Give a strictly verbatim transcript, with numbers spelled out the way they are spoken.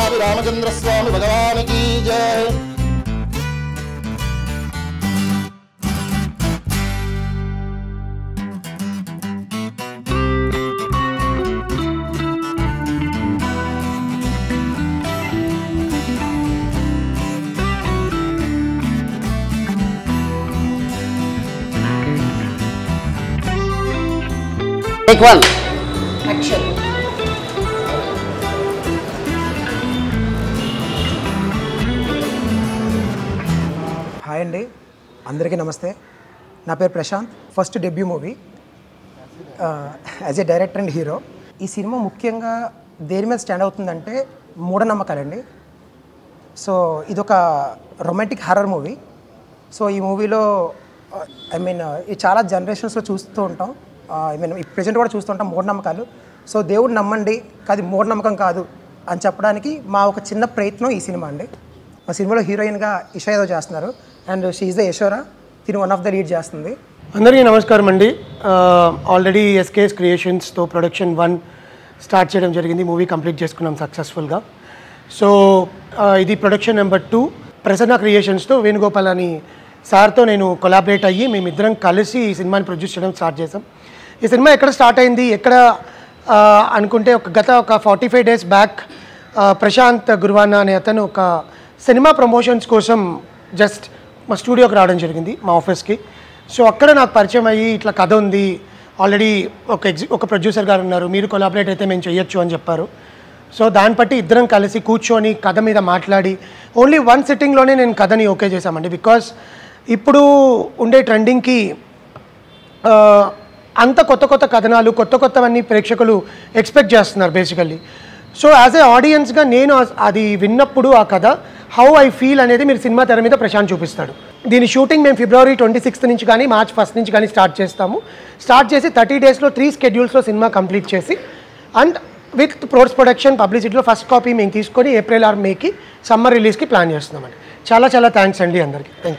పట్టాభి రామచంద్ర స్వామి భగవానికి జై. Take one. Action. Hi అండి, అందరికీ నమస్తే. నా పేరు Prashant. First debut movie as a director and hero. ఈ సినిమా ముఖ్యంగా దేని మీద స్టాండ్ అవుతుందంటే మూఢనమ్మకాలండి. సో ఇదొక రొమాంటిక్ హారర్ మూవీ. సో ఈ మూవీలో ఐ మీన్ ఇది చాలా జనరేషన్స్లో చూస్తూ ఉంటాం. ఐ మీన్ ప్రజెంట్ కూడా చూస్తుంటాం మూఢనమ్మకాలు. సో దేవుడు నమ్మండి, కాదు మూఢనమ్మకం కాదు అని చెప్పడానికి మా ఒక చిన్న ప్రయత్నం ఈ సినిమా అండి. మా సినిమాలో హీరోయిన్గా ఇషా యాదవ్ చేస్తున్నారు అండ్ షీ ఈజ్ ద యశోరా. తిని వన్ ఆఫ్ ద లీడ్ చేస్తుంది. అందరికీ నమస్కారం అండి. ఆల్రెడీ ఎస్కేఎస్ క్రియేషన్స్తో ప్రొడక్షన్ వన్ స్టార్ట్ చేయడం జరిగింది. మూవీ కంప్లీట్ చేసుకున్నాం సక్సెస్ఫుల్గా. సో ఇది ప్రొడక్షన్ నెంబర్ టూ. ప్రసన్న క్రియేషన్స్తో వేణుగోపాల్ అని సార్తో నేను కొలాబరేట్ అయ్యి మేమిద్దరం కలిసి ఈ సినిమాని ప్రొడ్యూస్ చేయడం స్టార్ట్ చేసాం. ఈ సినిమా ఎక్కడ స్టార్ట్ అయింది, ఎక్కడ అనుకుంటే ఒక గత ఒక forty five days back Prashant గురువానా అనే అతను ఒక సినిమా ప్రమోషన్స్ కోసం జస్ట్ మా స్టూడియోకి రావడం జరిగింది, మా ఆఫీస్కి. సో అక్కడ నాకు పరిచయం అయ్యి ఇట్లా కథ ఉంది, ఆల్రెడీ ఒక ఎగ్జి ఒక ప్రొడ్యూసర్ గారు ఉన్నారు, మీరు కొలాబరేట్ అయితే మేము చేయొచ్చు అని చెప్పారు. సో దాన్ని బట్టి ఇద్దరం కలిసి కూర్చొని కథ మీద మాట్లాడి ఓన్లీ వన్ సిట్టింగ్లోనే నేను కథని ఓకే చేశామండి. బికాస్ ఇప్పుడు ఉండే ట్రెండింగ్కి అంత కొత్త కొత్త కథనాలు, కొత్త కొత్తవన్నీ ప్రేక్షకులు ఎక్స్పెక్ట్ చేస్తున్నారు బేసికల్లీ. సో యాజ్ ఏ ఆడియన్స్గా నేను అది విన్నప్పుడు ఆ కథ హౌ ఐ ఫీల్ అనేది మీరు సినిమా తెర మీద ప్రశాంత్ చూపిస్తాడు. దీని షూటింగ్ మేము ఫిబ్రవరి ట్వంటీ సిక్స్త్ నుంచి కానీ మార్చ్ ఫస్ట్ నుంచి కానీ స్టార్ట్ చేస్తాము. స్టార్ట్ చేసి థర్టీ డేస్లో త్రీ స్కెడ్యూల్స్లో సినిమా కంప్లీట్ చేసి అండ్ విత్ పోస్ట్ ప్రొడక్షన్ పబ్లిసిటీలో ఫస్ట్ కాపీ మేము తీసుకొని ఏప్రిల్ ఆర్ మేకి సమ్మర్ రిలీజ్కి ప్లాన్ చేస్తున్నామండి. చాలా చాలా థ్యాంక్స్ అండి అందరికీ. థ్యాంక్